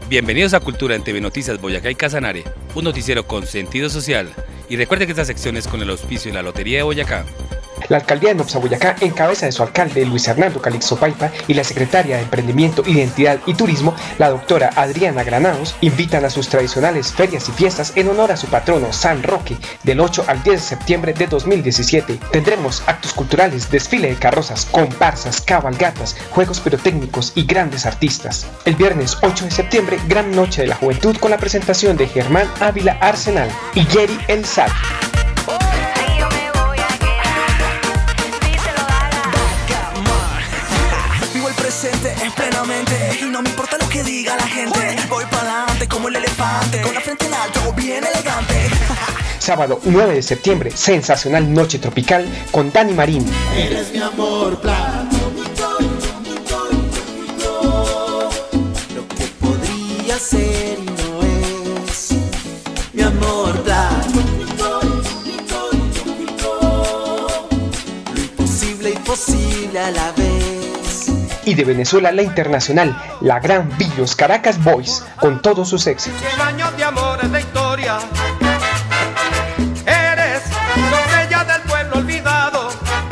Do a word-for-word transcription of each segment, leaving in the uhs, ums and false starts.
Bienvenidos a Cultura en T V Noticias Boyacá y Casanare, un noticiero con sentido social. Y recuerde que esta sección es con el auspicio de la Lotería de Boyacá. La alcaldía de Nopsa, Boyacá, en cabeza de su alcalde Luis Hernando Calixto Paipa y la secretaria de Emprendimiento, Identidad y Turismo, la doctora Adriana Granados, invitan a sus tradicionales ferias y fiestas en honor a su patrono San Roque del ocho al diez de septiembre de dos mil diecisiete. Tendremos actos culturales, desfile de carrozas, comparsas, cabalgatas, juegos pirotécnicos y grandes artistas. El viernes ocho de septiembre, Gran Noche de la Juventud con la presentación de Germán Ávila Arsenal y Jerry El Sad. Plenamente, y no me importa lo que diga la gente. Voy para adelante como el elefante, con la frente en alto, bien elegante. Sábado nueve de septiembre, sensacional noche tropical con Dani Marín. Eres mi amor plano, lo que podría ser y no es. Mi amor plano, lo imposible y posible a la vez. Y de Venezuela, la internacional, la gran Villos Caracas Boys, con todos sus éxitos. Cien años de amores de historia, eres doncella del pueblo olvidado,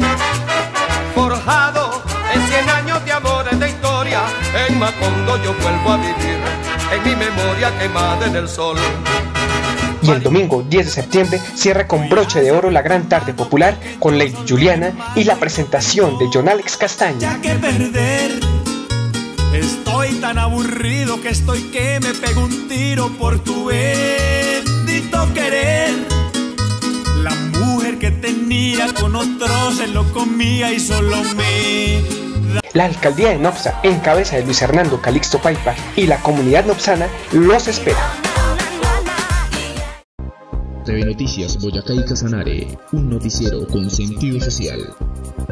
forjado en cien años de amores de historia. En Macondo yo vuelvo a vivir, en mi memoria quemada en el sol. Y el domingo diez de septiembre cierra con broche de oro la gran tarde popular con Lady Juliana y la presentación de John Alex Castaño. Ya que perder, estoy tan aburrido que estoy que me pego un tiro por tu bendito querer. La mujer que tenía con otro se lo comía y solo me... La alcaldía de Nopsa, en cabeza de Luis Hernando Calixto Paipa y la comunidad nopsana, los espera. T V Noticias Boyacá y Casanare, un noticiero con sentido social.